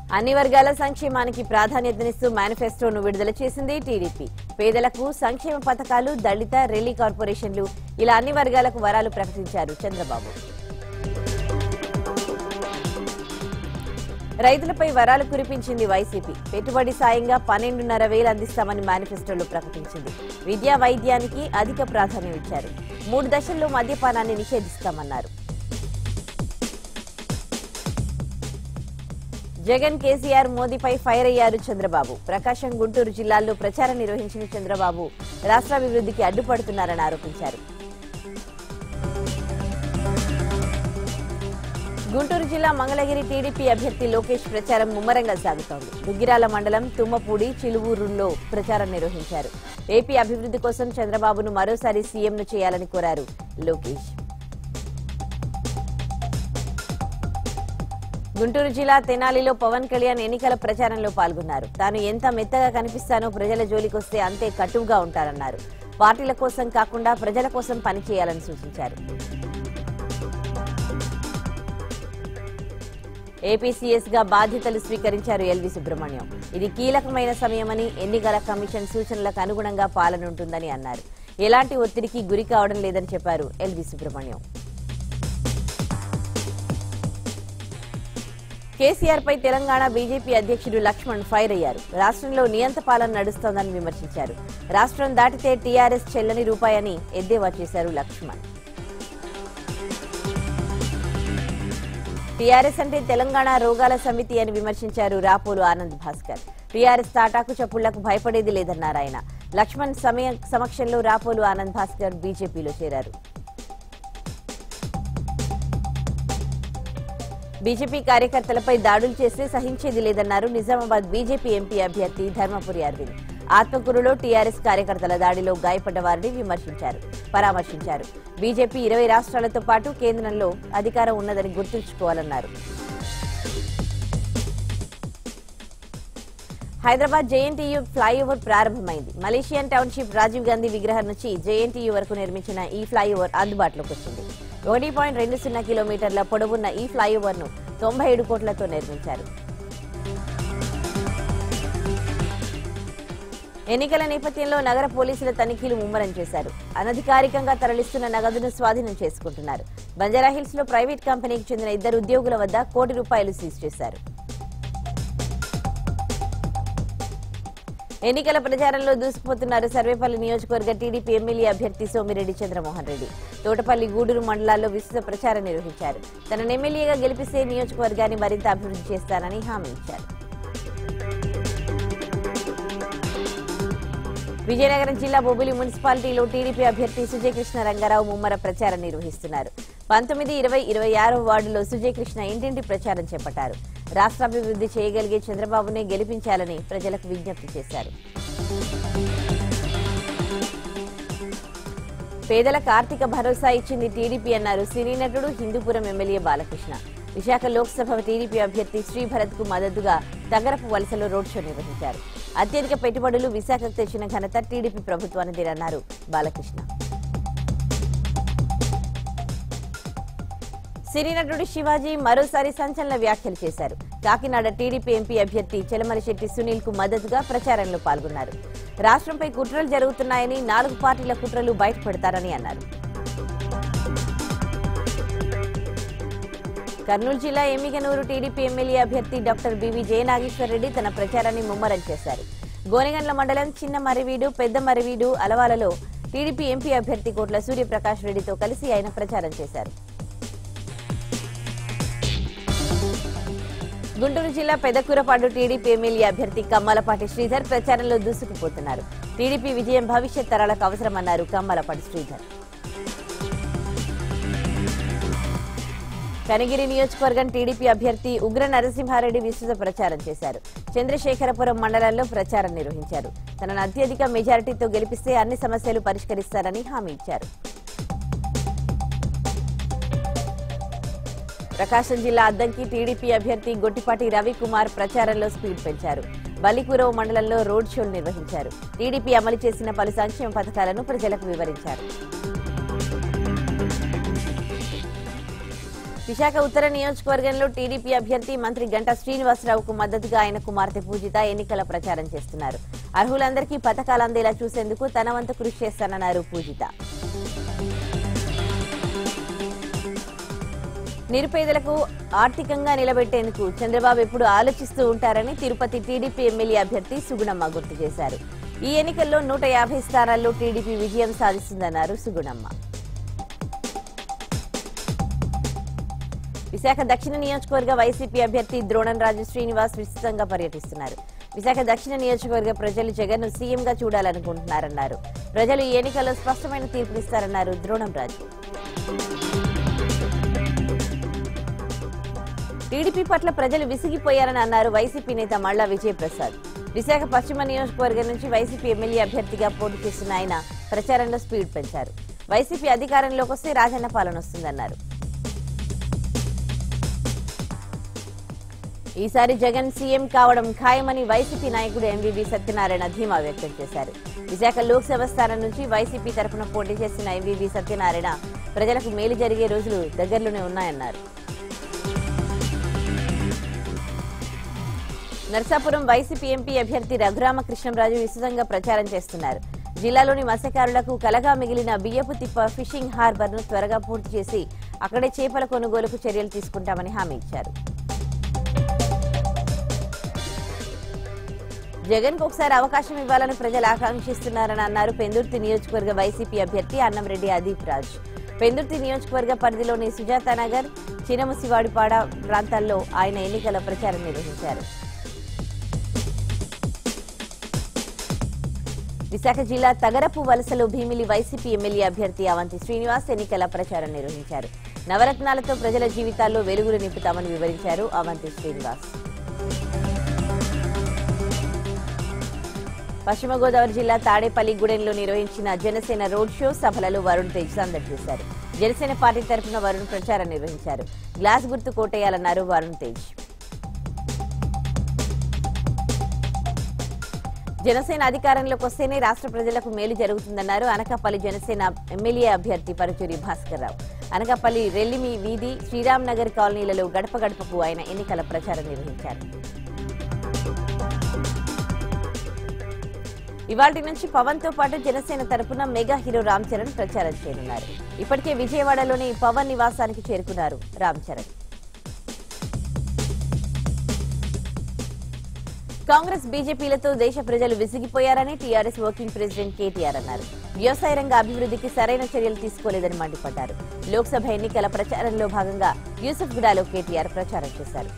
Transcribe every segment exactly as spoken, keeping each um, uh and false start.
అన్ని వర్గాల సంక్షేమానికి ప్రాధాన్యతనిస్తూ మేనిఫెస్టోను విడుదల చేసింది టీడీపీ. పేదలకు సంక్షేమ పథకాలు, దళిత, రెల్లి కార్పొరేషన్లు ఇలా అన్ని వర్గాలకు వరాలు ప్రకటించారు చంద్రబాబు. రైతులపై వరాలు కురిపించింది వైసీపీ. పెట్టుబడి సాయంగా పన్నెండున్నర వేలు అందిస్తామని మేనిఫెస్టోలో ప్రకటించింది. విద్యా, వైద్యానికి అధిక ప్రాధాన్యం ఇచ్చారు. మూడు దశల్లో మద్యపానాన్ని నిషేధిస్తామన్నారు. జగన్, కేసీఆర్, మోదీపై ఫైర్ అయ్యారు చంద్రబాబు. ప్రకాశం, గుంటూరు జిల్లాల్లో ప్రచారం నిర్వహించిన చంద్రబాబు రాష్ట్రాభివృద్ధికి అడ్డుపడుతున్నారని ఆరోపించారు. గుంటూరు జిల్లా మంగళగిరి టీడీపీ అభ్యర్థి లోకేష్ ప్రచారం ముమ్మరంగా సాగుతోంది. దుగ్గిరాల మండలం తుమ్మపూడి, చిలువూరులో ప్రచారం నిర్వహించారు. ఏపీ అభివృద్ధి కోసం చంద్రబాబును మరోసారి సీఎంను చేయాలని కోరారు లోకేష్. గుంటూరు జిల్లా తెనాలిలో పవన్ కళ్యాణ్ ఎన్నికల ప్రచారంలో పాల్గొన్నారు. తాను ఎంత మెత్తగా కనిపిస్తానో ప్రజల జోలికొస్తే అంతే కటువుగా ఉంటారన్నారు. పార్టీల కోసం కాకుండా ప్రజల కోసం పనిచేయాలని సూచించారు. ఏపీ సీఎస్ గా బాధ్యతలు స్వీకరించారు ఎల్వి సుబ్రహ్మణ్యం. ఇది కీలకమైన సమయమని, ఎన్నికల కమిషన్ సూచనలకు అనుగుణంగా పాలన ఉంటుందని అన్నారు. ఎలాంటి ఒత్తిడికి గురి కావడం లేదని చెప్పారు ఎల్వి సుబ్రహ్మణ్యం. కేసీఆర్ పై తెలంగాణ బీజేపీ అధ్యక్షుడు లక్ష్మణ్ ఫైర్ అయ్యారు. రాష్ట్రంలో నియంత పాలన నడుస్తోందని విమర్శించారు. రాష్ట్రం దాటితే టీఆర్ఎస్ చెల్లని రూపాయని ఎద్దేవా చేశారు లక్ష్మణ్. టీఆర్ఎస్ అంటే తెలంగాణ రోగాల సమితి అని విమర్శించారు రాపోలు ఆనంద్ భాస్కర్. టీఆర్ఎస్ తాటాకు చప్పుళ్లకు భయపడేది లేదన్నారు ఆయన. లక్ష్మణ్ సమయ సమక్షంలో రాపోలు ఆనంద్ భాస్కర్ బీజేపీలో చేరారు. బీజేపీ కార్యకర్తలపై దాడులు చేస్తే సహించేది లేదన్నారు నిజామాబాద్ బీజేపీ ఎంపీ అభ్యర్థి ధర్మపురి అరవింద్. ఆత్మకూరులో టీఆర్ఎస్ కార్యకర్తల దాడిలో గాయపడ్డ వారిని విమర్శించారు పరామర్శించారు. బీజేపీ ఇరవై రాష్ట్రాలతో పాటు కేంద్రంలో అధికారం ఉన్నదని గుర్తుంచుకోవాలన్నారు. హైదరాబాద్ జేఎన్టీయూ ఫ్లైఓవర్ ప్రారంభమైంది. మలేషియన్ టౌన్షిప్ రాజీవ్ గాంధీ విగ్రహం నుంచి జేఎన్టీయూ వరకు నిర్మించిన ఈ ఫ్లైఓవర్ అందుబాటులోకి వచ్చింది. ఒకటి పాయింట్ రెండు సున్నా కిలోమీటర్ల పొడవున్న ఈ ఫ్లైఓవర్ ను తొంభై ఏడు కోట్లతో నిర్మించారు. ఎన్నికల నేపథ్యంలో నగర పోలీసుల తనిఖీలు ముమ్మరం చేశారు. అనధికారికంగా తరలిస్తున్న నగదును స్వాధీనం చేసుకుంటున్నారు. బంజారాహిల్స్ లో ప్రైవేట్ కంపెనీకి చెందిన ఇద్దరు ఉద్యోగుల వద్ద కోటి రూపాయలు సీజ్ చేశారు. ఎన్నికల ప్రచారంలో దూసుకుపోతున్నారు సర్వేపల్లి నియోజకవర్గ టీడీపీ ఎమ్మెల్యే అభ్యర్థి సోమిరెడ్డి చంద్రమోహన్ రెడ్డి. తోటపల్లి, గూడూరు మండలాల్లో విస్తృత ప్రచారం నిర్వహించారు. తనను ఎమ్మెల్యేగా గెలిపిస్తే నియోజకవర్గాన్ని మరింత అభివృద్ధి చేస్తానని హామీ ఇచ్చారు. విజయనగరం జిల్లా బొబ్బిలి మున్సిపాలిటీలో టీడీపీ అభ్యర్థి సుజయకృష్ణ రంగారావు ముమ్మర ప్రచారం నిర్వహిస్తున్నారు. పంతొమ్మిది, ఇరవై, ఇరవై ఆరో వార్డులో సుజయకృష్ణ ఇంటింటి ప్రచారం చేపట్టారు. రాష్ట్రాభివృద్ధి చేయగలిగే చంద్రబాబునే గెలిపించాలని ప్రజలకు విజ్ఞప్తి చేశారు. పేదలకు ఆర్థిక భరోసా ఇచ్చింది టీడీపీ అన్నారు సినీ నటుడు, హిందూపురం ఎమ్మెల్యే బాలకృష్ణ. విశాఖ లోక్సభ టీడీపీ అభ్యర్థి శ్రీభరత్ కు మద్దతుగా తగరపు వలసలో రోడ్ షో నిర్వహించారు. అత్యధిక పెట్టుబడులు విశాఖకు తెచ్చిన ఘనత టీడీపీ ప్రభుత్వానిదేనన్నారు బాలకృష్ణ. సినీ నటుడు శివాజీ మరోసారి సంచలన వ్యాఖ్యలు చేశారు. కాకినాడ టీడీపీ ఎంపీ అభ్యర్థి చెలమలశెట్టి సునీల్ కు మద్దతుగా ప్రచారంలో పాల్గొన్నారు. రాష్ట్రంపై కుట్రలు జరుగుతున్నాయని, నాలుగు పార్టీల కుట్రలు బయటపడతారని అన్నారు. కర్నూలు జిల్లా ఎమ్మిగనూరు టీడీపీ ఎమ్మెల్యే అభ్యర్థి డాక్టర్ బివి జయనాగేశ్వర్ రెడ్డి తన ప్రచారాన్ని ముమ్మరం చేశారు. గోనెగండ్ల మండలం చిన్న మరివీడు, పెద్ద మరివీడు, అలవాలలో టీడీపీ ఎంపీ అభ్యర్థి కోట్ల సూర్యప్రకాష్ రెడ్డితో కలిసి ఆయన ప్రచారం చేశారు. గుంటూరు జిల్లా పెదకూరపాడు టీడీపీ ఎమ్మెల్యే అభ్యర్థి కమ్మలపాటి శ్రీధర్ ప్రచారంలో దూసుకుపోతున్నారు. టీడీపీ విజయం భవిష్యత్ తరాలకు అవసరమన్నారు కమ్మలపాటి శ్రీధర్. కనిగిరి నియోజకవర్గం టీడీపీ అభ్యర్థి ఉగ్ర నరసింహారెడ్డి విస్తృత ప్రచారం చేశారు. చంద్రశేఖరపురం మండలంలో ప్రచారం నిర్వహించారు. తనను అత్యధిక మెజారిటీతో గెలిపిస్తే అన్ని సమస్యలు పరిష్కరిస్తారని హామీ ఇచ్చారు. ప్రకాశం జిల్లా అద్దంకి టీడీపీ అభ్యర్థి గొట్టిపాటి రవికుమార్ ప్రచారంలో స్పీడ్ పెంచారు. బలికురవ మండలంలో రోడ్ షోలు నిర్వహించారు. టీడీపీ అమలు చేసిన పలు సంక్షేమ పథకాలను ప్రజలకు వివరించారు. విశాఖ ఉత్తర నియోజకవర్గంలో టీడీపీ అభ్యర్థి మంత్రి గంటా శ్రీనివాసరావుకు మద్దతుగా ఆయన కుమార్తె పూజిత ఎన్నికల ప్రచారం చేస్తున్నారు. అర్హులందరికీ పథకాలు అందేలా చూసేందుకు తన వంతు కృషి చేస్తానన్నారు పూజిత. నిరుపేదలకు ఆర్థికంగా నిలబెట్టేందుకు చంద్రబాబు ఎప్పుడు ఆలోచిస్తూ ఉంటారని తిరుపతి టీడీపీ ఎమ్మెల్యే అభ్యర్థి సుగుణమ్మ గుర్తు చేశారు. ఈ ఎన్నికల్లో నూట యాభై స్థానాల్లో టీడీపీ విజయం సాధిస్తుందన్నారు సుగుణమ్మ. విశాఖ దక్షిణ నియోజకవర్గ వైసీపీ అభ్యర్థి ద్రోణంరాజు శ్రీనివాస్ విస్తృతంగా పర్యటిస్తున్నారు. విశాఖ దక్షిణ నియోజకవర్గ ప్రజలు జగన్ ను సీఎంగా చూడాలనుకుంటున్నారన్నారు. ప్రజలు ఈ ఎన్నికల్లో స్పష్టమైన తీర్పునిస్తారన్నారు ద్రోణంరాజు. టీడీపీ పట్ల ప్రజలు విసిగిపోయారని అన్నారు వైసీపీ నేత మల్లా విజయప్రసాద్. విశాఖ పశ్చిమ నియోజకవర్గం నుంచి వైసీపీ ఎమ్మెల్యే అభ్యర్థిగా పోటీ చేస్తున్న ఆయన ప్రచారంలో స్పీడ్ పెంచారు. వైసీపీ అధికారంలోకి వస్తే రాజన్న పాలన వస్తుందన్నారు. ఈసారి జగన్ సీఎం కావడం ఖాయమని వైసీపీ నాయకుడు ఎంవీవీ సత్యనారాయణ ధీమా వ్యక్తం చేశారు. విశాఖ లోక్సభ స్థానం నుంచి వైసీపీ తరఫున పోటీ చేసిన ఎంవీవీ సత్యనారాయణ ప్రజలకు మేలు జరిగే రోజులు దగ్గరలోనే ఉన్నాయన్నారు. నర్సాపురం వైసీపీ ఎంపీ అభ్యర్థి రఘురామకృష్ణంరాజు విస్తృతంగా ప్రచారం చేస్తున్నారు. జిల్లాలోని మత్స్యకారులకు కలగా మిగిలిన బియ్యపు తిప్ప ఫిషింగ్ హార్బర్ ను త్వరగా పూర్తి చేసి అక్కడే చేపల కొనుగోలుకు చర్యలు తీసుకుంటామని హామీ ఇచ్చారు. జగన్ కు ఒకసారి అవకాశం ఇవ్వాలని ప్రజలు ఆకాంక్షిస్తున్నారని అన్నారు పెందుర్తి నియోజకవర్గ వైసీపీ అభ్యర్థి అన్నంరెడ్డి అదీప్ రాజ్. పెందుర్తి నియోజకవర్గ పరిధిలోని సుజాతానగర్, చినముసివాడిపాడ ప్రాంతాల్లో ఆయన ఎన్నికల ప్రచారం నిర్వహించారు. విశాఖ జిల్లా తగరపు వలసలో భీమిలి వైసీపీ ఎమ్మెల్యే అభ్యర్థి అవంతి శ్రీనివాస్ ఎన్నికల ప్రచారం నిర్వహించారు. నవరత్నాలతో ప్రజల జీవితాల్లో వెలుగులు నింపుతామని వివరించారు అవంతి శ్రీనివాస్. పశ్చిమ గోదావరి జిల్లా తాడేపల్లిగూడెంలో నిర్వహించిన జనసేన రోడ్ షో సభలలో వరుణ్ తేజ్ సందడి చేశారు. జనసేన పార్టీ తరఫున వరుణ్ ప్రచారం నిర్వహించారు. గ్లాస్ గుర్తు కోటేయాలన్నారు వరుణ్ తేజ్. జనసేన అధికారంలోకి వస్తేనే రాష్ట్ర ప్రజలకు మేలు జరుగుతుందన్నారు అనకాపల్లి జనసేన ఎమ్మెల్యే అభ్యర్థి పరుచూరి భాస్కర్ రావు. అనకాపల్లి రెల్లిమి వీధి, శ్రీరామ్ నగర్ కాలనీలలో గడప గడపకు ఆయన ఎన్నికల ప్రచారం నిర్వహించారు. ఇవాల్టి నుంచి పవన్ తో పాటు జనసేన తరపున మెగా హీరో రామ్ చరణ్ ప్రచారం చేయనున్నారు. ఇప్పటికే విజయవాడలోని పవన్ నివాసానికి చేరుకున్నారు రామ్ చరణ్. కాంగ్రెస్ బీజేపీలతో దేశ ప్రజలు విసిగిపోయారని టీఆర్ఎస్ వర్కింగ్ ప్రెసిడెంట్ కేటీఆర్ అన్నారు. వ్యవసాయ రంగ అభివృద్ధికి సరైన చర్యలు తీసుకోలేదని మండిపడ్డారు. లోక్సభ ఎన్నికల ప్రచారంలో భాగంగా యూసఫ్గూడలో కేటీఆర్ ప్రచారం చేశారు.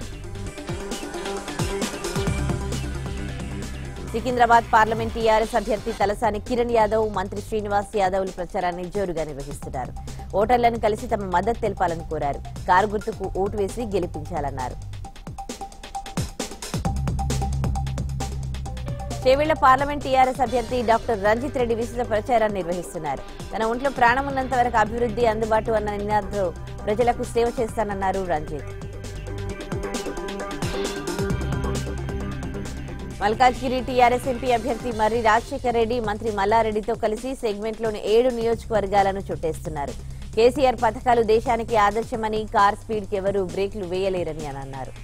సికింద్రాబాద్ పార్లమెంట్ టీఆర్ఎస్ అభ్యర్థి తలసాని కిరణ్ యాదవ్, మంత్రి శ్రీనివాస్ యాదవ్లు ప్రచారాన్ని జోరుగా నిర్వహిస్తున్నారు. ఓటర్లను కలిసి తమ మద్దతు తెలపాలని కోరారు. కారు గుర్తుకు ఓటు వేసి గెలిపించాలన్నారు. చేవెళ్ల పార్లమెంట్ టీఆర్ఎస్ అభ్యర్థి డాక్టర్ రంజిత్ రెడ్డి విస్తృత ప్రచారాన్ని నిర్వహిస్తున్నారు. తన ఒంట్లో ప్రాణం ఉన్నంత వరకు అభివృద్ధి అందుబాటు అన్న నినాదంతో ప్రజలకు సేవ చేస్తానన్నారు రంజిత్. మల్కాజ్గిరి టీఆర్ఎస్ ఎంపీ అభ్యర్థి మర్రి రాజశేఖర్ రెడ్డి మంత్రి మల్లారెడ్డితో కలిసి సెగ్మెంట్లోని ఏడు నియోజకవర్గాలను చుట్టేస్తున్నారు. కేసీఆర్ పథకాలు దేశానికి ఆదర్శమని, కార్ స్పీడ్ కి ఎవరూ బ్రేక్లు వేయలేరని అని అన్నారు.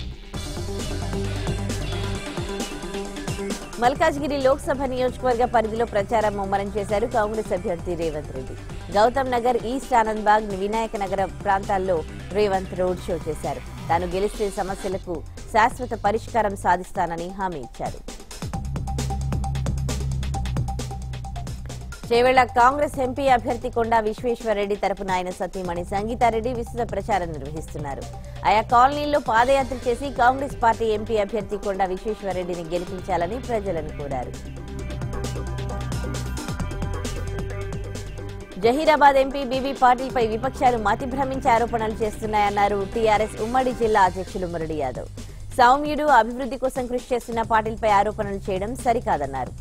మల్కాజ్గిరి లోక్సభ నియోజకవర్గ పరిధిలో ప్రచారం ముమ్మరం చేశారు కాంగ్రెస్ అభ్యర్థి రేవంత్ రెడ్డి. గౌతమ్ నగర్, ఈస్ట్ ఆనంద్బాగ్, వినాయక నగర ప్రాంతాల్లో రేవంత్ రోడ్ షో చేశారు. తాను గెలిస్తే సమస్యలకు శాశ్వత పరిష్కారం సాధిస్తానని హామీ ఇచ్చారు. చేవెళ్ల కాంగ్రెస్ ఎంపీ అభ్యర్థి కొండా విశ్వేశ్వరరెడ్డి తరపున ఆయన సతీమణి సంగీతారెడ్డి విస్తృత ప్రచారం నిర్వహిస్తున్నారు. ఆయా కాలనీల్లో పాదయాత్ర చేసి కాంగ్రెస్ పార్టీ ఎంపీ అభ్యర్థి కొండా విశ్వేశ్వరరెడ్డిని గెలిపించాలని ప్రజలను కోరారు. జహీరాబాద్ ఎంపీ బీబీ పాటిల్ పై విపక్షాలు మతి భ్రమించి ఆరోపణలు చేస్తున్నాయన్నారు టీఆర్ఎస్ ఉమ్మడి జిల్లా అధ్యక్షులు మురళి యాదవ్. సౌమ్యుడు అభివృద్ధి కోసం కృషి చేస్తున్న పాటిల్ పై ఆరోపణలు చేయడం సరికాదన్నారు.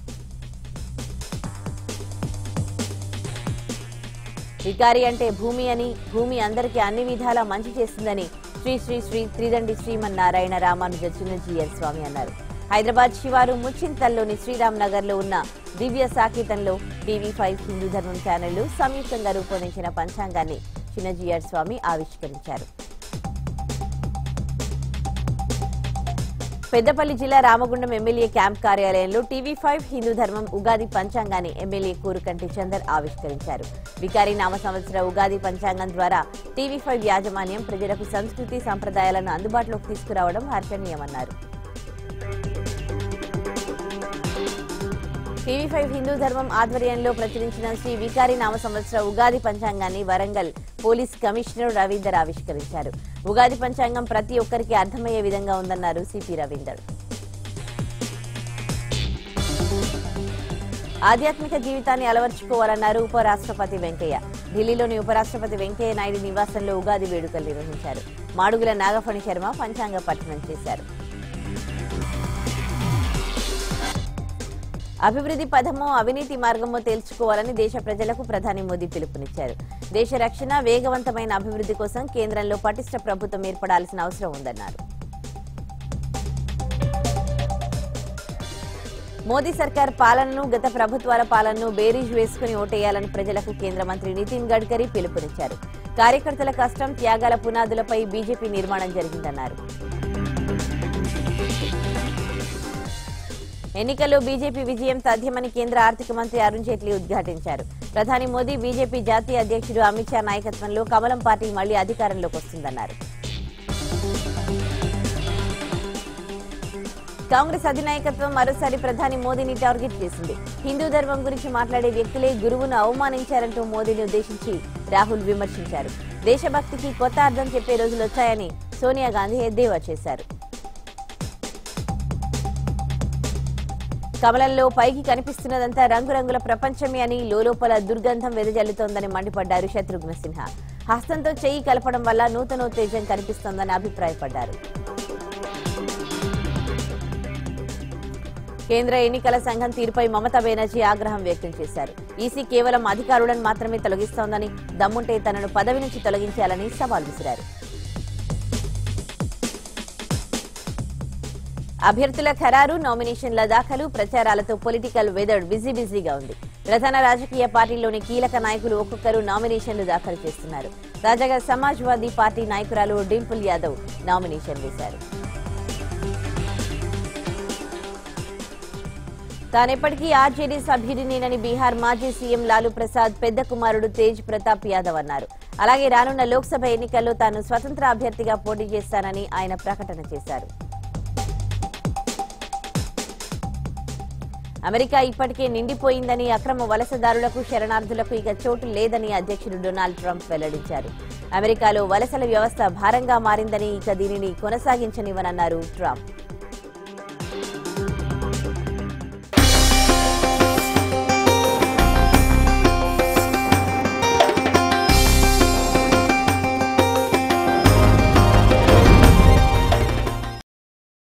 వికారి అంటే భూమి అని, భూమి అందరికీ అన్ని విధాలా మంచి చేస్తుందని శ్రీ శ్రీ శ్రీ త్రిదండి శ్రీమన్నారాయణ రామానుజ చిన్నజీయర్ స్వామి అన్నారు. హైదరాబాద్ శివారు ముచ్చింతల్లోని శ్రీరామ్ నగర్ లో ఉన్న దివ్య సాకేతంలో టీవీ ఫైవ్ హిందూ ధర్మం ఛానళ్లు సంయుక్తంగా రూపొందించిన పంచాంగాన్ని చిన్నజీఆర్ స్వామి ఆవిష్కరించారు. పెద్దపల్లి జిల్లా రామగుండం ఎమ్మెల్యే క్యాంప్ కార్యాలయంలో టీవీ ఫైవ్ హిందూ ధర్మం ఉగాది పంచాంగాన్ని ఎమ్మెల్యే కూరుకంటి చందర్ ఆవిష్కరించారు. వికారి నామ సంవత్సర ఉగాది పంచాంగం ద్వారా టీవీ ఫైవ్ యాజమాన్యం ప్రజలకు సంస్కృతి సంప్రదాయాలను అందుబాటులోకి తీసుకురావడం హర్షణీయమన్నారు. టీవీ ఫైవ్ హిందూ ధర్మం ఆధ్వర్యంలో ప్రచురించిన శ్రీ వికారి నామ సంవత్సర ఉగాది పంచాంగాన్ని వరంగల్ పోలీస్ కమిషనర్ రవీందర్ ఆవిష్కరించారు. ఉగాది పంచాంగం ప్రతి ఒక్కరికి అర్థమయ్యే విధంగా ఉందన్నారు సిపి రవీందర్. ఆధ్యాత్మిక జీవితాన్ని అలవర్చుకోవాలన్నారు ఉపరాష్ట్రపతి వెంకయ్య. ఢిల్లీలోని ఉపరాష్ట్రపతి వెంకయ్య నాయుడు నివాసంలో ఉగాది వేడుకలు నిర్వహించారు. మాడుగుల నాగఫణి శర్మ పంచాంగ పఠనం చేశారు. అభివృద్ధి పథమో అవినీతి మార్గమో తేల్చుకోవాలని దేశ ప్రజలకు ప్రధాని మోదీ పిలుపునిచ్చారు. దేశ రక్షణ వేగవంతమైన అభివృద్ధి కోసం కేంద్రంలో పటిష్ట ప్రభుత్వం ఏర్పడాల్సిన అవసరం ఉందన్నారు. మోదీ సర్కార్ పాలనను గత ప్రభుత్వాల పాలనను బేరీజ్ వేసుకుని ఓటేయాలని ప్రజలకు కేంద్ర మంత్రి నితిన్ గడ్కరీ పిలుపునిచ్చారు. కార్యకర్తల కష్టం త్యాగాల పునాదులపై బీజేపీ నిర్మాణం జరిగిందన్నారు. ఎన్నికల్లో బీజేపీ విజయం తథ్యమని కేంద్ర ఆర్థిక మంత్రి అరుణ్ జైట్లీ ఉద్ఘాటించారు. ప్రధాని మోదీ బీజేపీ జాతీయ అధ్యక్షుడు అమిత్ షా నాయకత్వంలో కమలం పార్టీ మళ్లీ అధికారంలోకి వస్తుందన్నారు. కాంగ్రెస్ అధినాయకత్వం మరోసారి ప్రధాని మోదీని టార్గెట్ చేసింది. హిందూ ధర్మం గురించి మాట్లాడే వ్యక్తులే గురువును అవమానించారంటూ మోదీని ఉద్దేశించి రాహుల్ విమర్శించారు. దేశభక్తికి కొత్త అర్థం చెప్పే రోజులు వచ్చాయని సోనియా గాంధీ ఎద్దేవా చేశారు. కమలంలో పైకి కనిపిస్తున్నదంతా రంగురంగుల ప్రపంచమే అని లోలోపల దుర్గంధం వెదజల్లుతోందని మండిపడ్డారు శత్రుఘ్న సిన్హా. హస్తంతో చెయ్యి కలపడం వల్ల నూతనోత్తేజం కనిపిస్తోందని అభిప్రాయపడ్డారు. కేంద్ర ఎన్నికల సంఘం తీరుపై మమతా బెనర్జీ ఆగ్రహం వ్యక్తం చేశారు. ఈసీ కేవలం అధికారులను మాత్రమే తొలగిస్తోందని, దమ్ముంటే తనను పదవి నుంచి తొలగించాలని సవాల్ విసిరారు. అభ్యర్థుల ఖరారు, నామినేషన్ల దాఖలు, ప్రచారాలతో పొలిటికల్ వెదర్ బిజీ బిజీగా ఉంది. ప్రధాన రాజకీయ పార్టీల్లోని కీలక నాయకులు ఒక్కొక్కరు నామినేషన్లు దాఖలు చేస్తున్నారు. తాజాగా సమాజ్వాదీ పార్టీ నాయకురాలు డింపుల్ యాదవ్ నామినేషన్ వేశారు. తానెప్పటికీ ఆర్జేడీ సభ్యుడినేనని బీహార్ మాజీ సీఎం లాలూ ప్రసాద్ పెద్ద కుమారుడు తేజ్ ప్రతాప్ యాదవ్ అన్నారు. అలాగే రానున్న లోక్సభ ఎన్నికల్లో తాను స్వతంత్ర అభ్యర్థిగా పోటీ చేస్తానని ఆయన ప్రకటన చేశారు. అమెరికా ఇప్పటికే నిండిపోయిందని, అక్రమ వలసదారులకు శరణార్థులకు ఇక చోటు లేదని అధ్యక్షుడు డొనాల్డ్ ట్రంప్ వెల్లడించారు. అమెరికాలో వలసల వ్యవస్థ భారంగా మారిందని, ఇక దీనిని కొనసాగించనివ్వనన్నారు ట్రంప్.